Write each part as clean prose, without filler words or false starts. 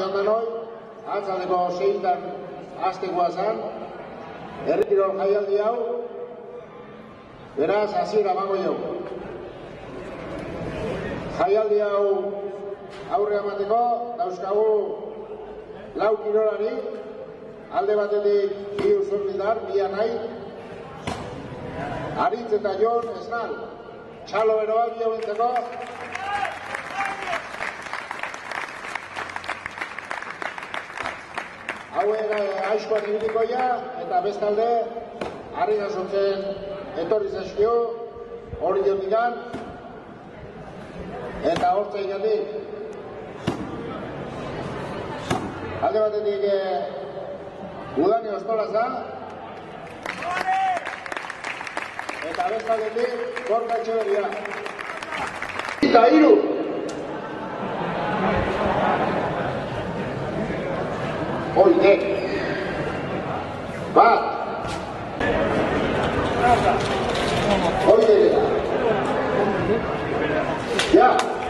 denoi, atzaldeko 6-tan hastekoa zen, herrikirol jaialdi hau, beraz, hasiera emango dugu. Jaialdi hau aurre emateko, dauzkagu lau kirolari, alde batetik bi Usurbilдар, bi Anai, Aritz eta Jon Esnal, txalo beroa bi hauentzeko. Hauen aizkoak irudikoia, eta bestalde, harri jasotzen etorri zaizkio, hori jotikan, eta hortza igatik. Alde batetik, Udane Ostolaz da, eta bestaldetik, Gorka Etxeberria. Eta hiru! Oite! Bat! Oite! Ja!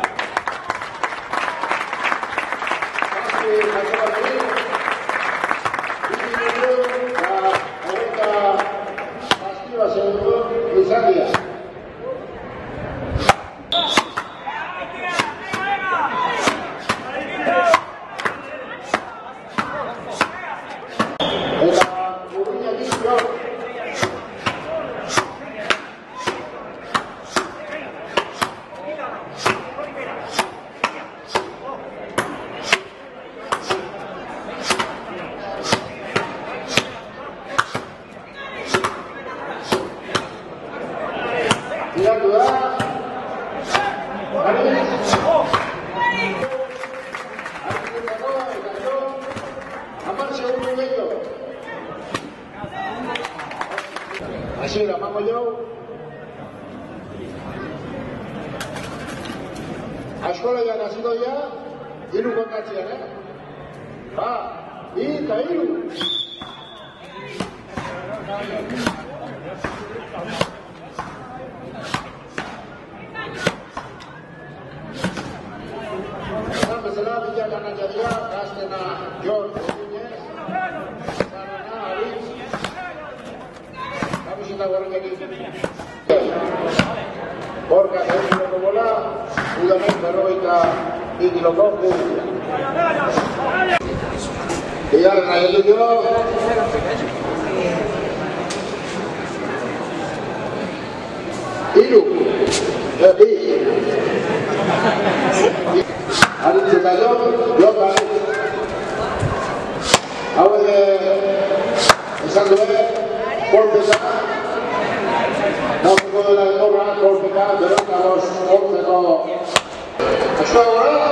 Así la mamo yo. Askola ya nazido ya, hiru kontatzean, Ba, bi eta hiru. Esan bezala, bila ganatia dira, gaztena Jon Eginez, Zarana, Aritz, eta gorrenetik. Gorka egin bola, Udanek 42 kiloko guztia. Bigarren nahi dio. Hiru. Bi. Aritz eta Jon Aritz. Hauek esan duen, kolpeza. Nauzeko dela etorra, kolpeka, berokabos, hortzeko. Askoa gora?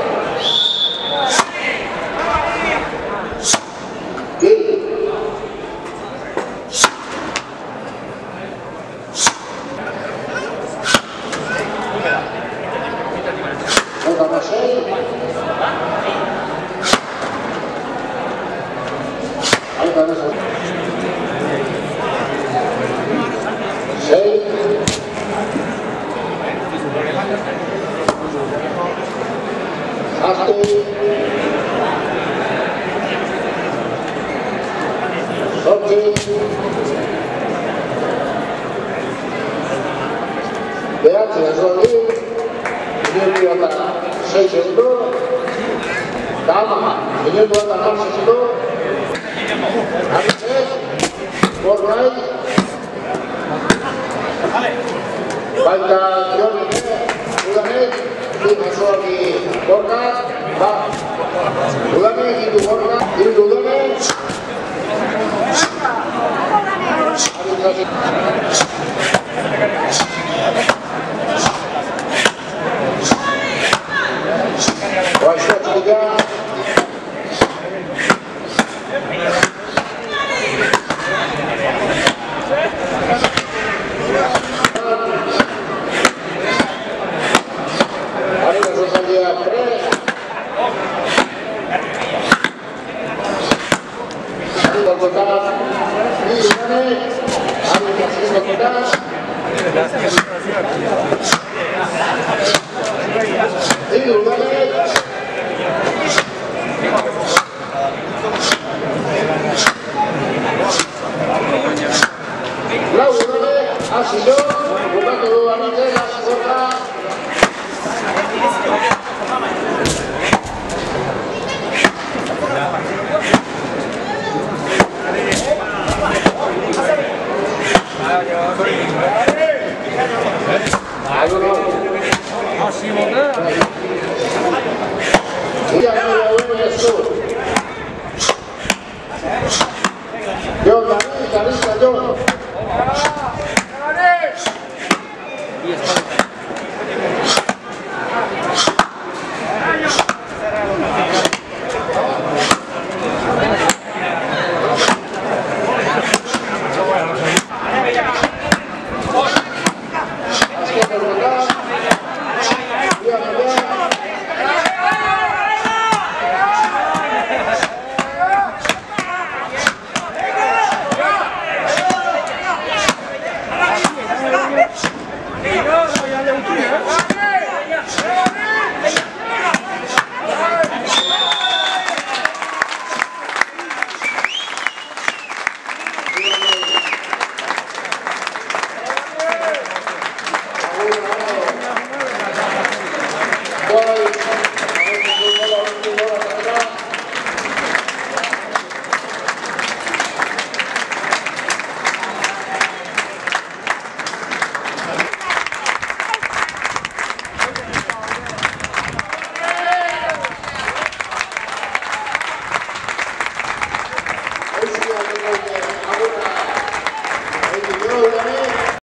Eta masei. Eta masei. Hasta Sorte Beatzen zori Minutu eta 6 segundo Dama Minutu eta 6 segundo Aritzez Gorrai Baita Jornik Udanek Imazoaki Gorka Ba Udanek Idu Gorka Idu Udanek Reyes Sur. John, David, Carissa, John.